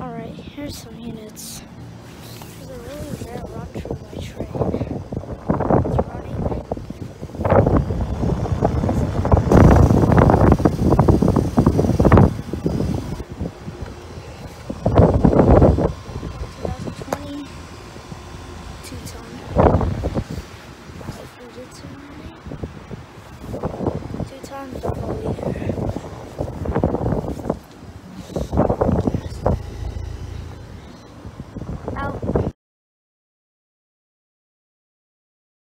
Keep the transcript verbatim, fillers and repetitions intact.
Alright, here's some units. There's a really rare Runtru by Trane.